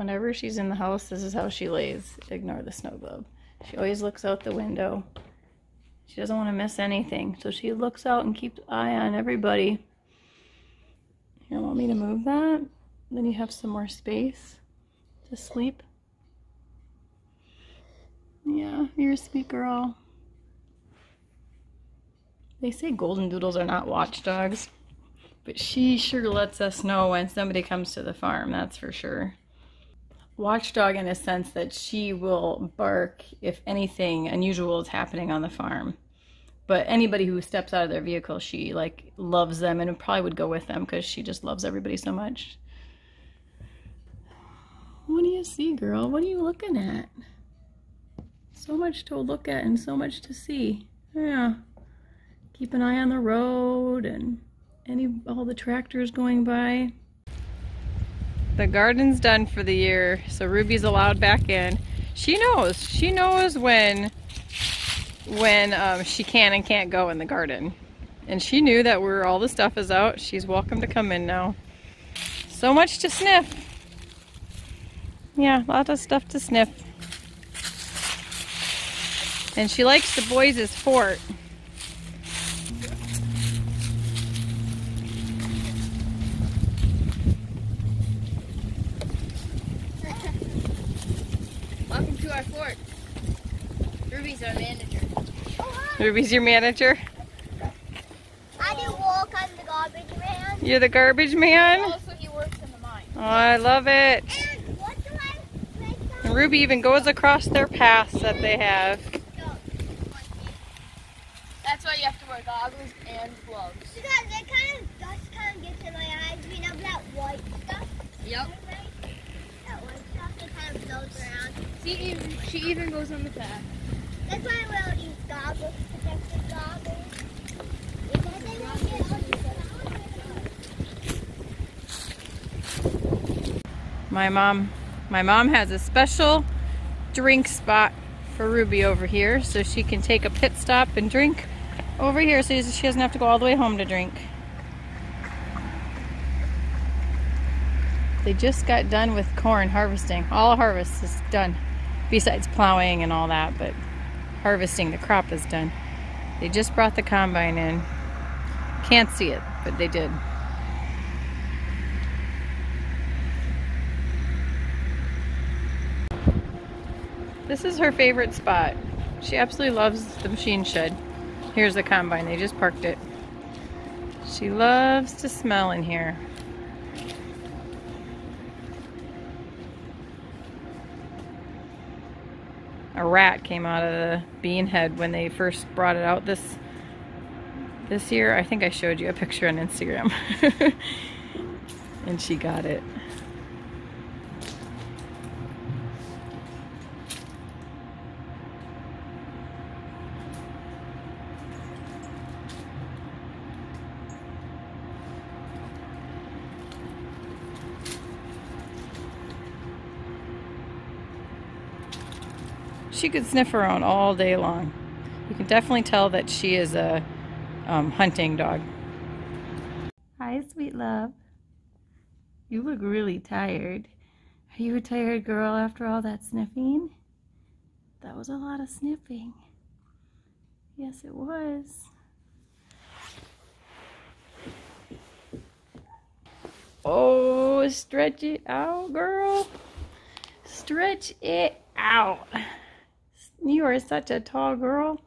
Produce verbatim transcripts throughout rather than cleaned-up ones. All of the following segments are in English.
Whenever she's in the house, this is how she lays. Ignore the snow globe. She always looks out the window. She doesn't want to miss anything, so she looks out and keeps an eye on everybody. Here, want me to move that? Then you have some more space to sleep. Yeah, you're a sweet girl. They say golden doodles are not watchdogs, but she sure lets us know when somebody comes to the farm, that's for sure. Watchdog in a sense that she will bark if anything unusual is happening on the farm. But anybody who steps out of their vehicle, she like loves them and probably would go with them because she just loves everybody so much. What do you see, girl? What are you looking at? So much to look at and so much to see. Yeah. Keep an eye on the road and any all the tractors going by. The garden's done for the year, so Ruby's allowed back in. She knows. She knows when when um, she can and can't go in the garden. And she knew that where all the stuff is out, she's welcome to come in now. So much to sniff. Yeah, lots of stuff to sniff. And she likes the boys' fort. Welcome to our fort. Ruby's our manager. Ruby's your manager? I do walk on the garbage man. You're the garbage man? Also, he works in the mine. Oh, I love it. And what do I make up? And Ruby even goes across their paths that they have. That's why you have to wear goggles and gloves. Because it kind of dust kind of gets in my eyes. You know that white stuff? Yep. That white stuff that kind of floats around. See, even, she even goes on the path. That's why I wear these goggles, protective goggles. Because they won't get on the My mom, my mom has a special drink spot for Ruby over here, so she can take a pit stop and drink over here, so she doesn't have to go all the way home to drink. They just got done with corn harvesting. All harvest is done, besides plowing and all that, but harvesting the crop is done. They just brought the combine in. Can't see it, but they did. This is her favorite spot. She absolutely loves the machine shed. Here's the combine, they just parked it. She loves to smell in here. A rat came out of the bean head when they first brought it out this this year. I think I showed you a picture on Instagram. And she got it. She could sniff around all day long. You can definitely tell that she is a um, hunting dog. Hi, sweet love. You look really tired. Are you a tired girl after all that sniffing? That was a lot of sniffing. Yes, it was. Oh, stretch it out, girl. Stretch it out. You are such a tall girl.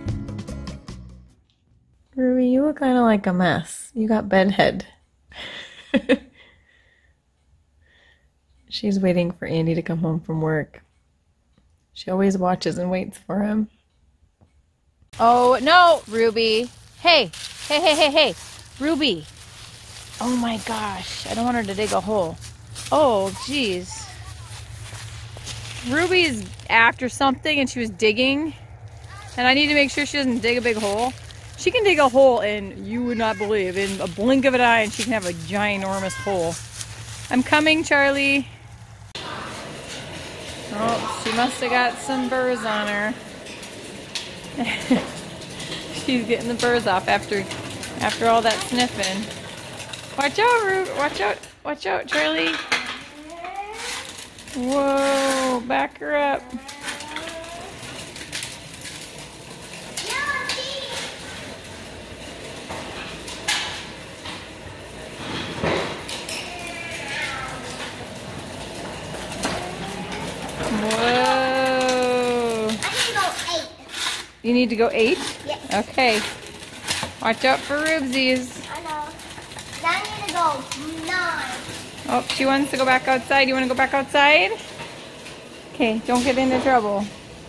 Ruby, you look kind of like a mess. You got bedhead. She's waiting for Andy to come home from work. She always watches and waits for him. Oh, no, Ruby. Hey, hey, hey, hey, hey, Ruby. Oh my gosh, I don't want her to dig a hole. Oh, geez. Ruby's after something and she was digging. And I need to make sure she doesn't dig a big hole. She can dig a hole and you would not believe, in a blink of an eye, and she can have a ginormous hole. I'm coming, Charlie. Oh, she must have got some burrs on her. She's getting the burrs off after after all that sniffing. Watch out, Ru watch out, watch out, Charlie. Whoa, back her up. Whoa. I need to go eight. You need to go eight? Yes. Okay. Watch out for ribsies. I know. Now I need to go nine. Oh, she wants to go back outside. You want to go back outside? Okay, don't get into trouble.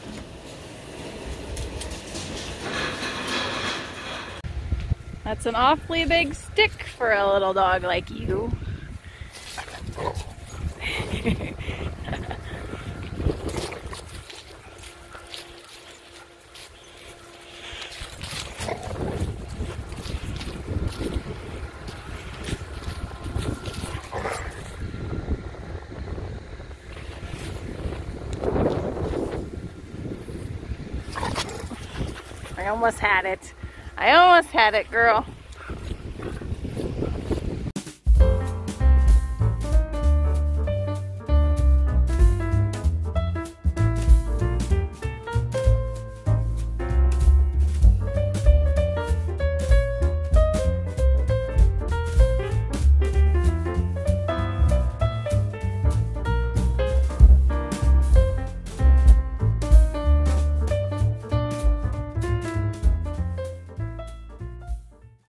That's an awfully big stick for a little dog like you. I almost had it. I almost had it, girl.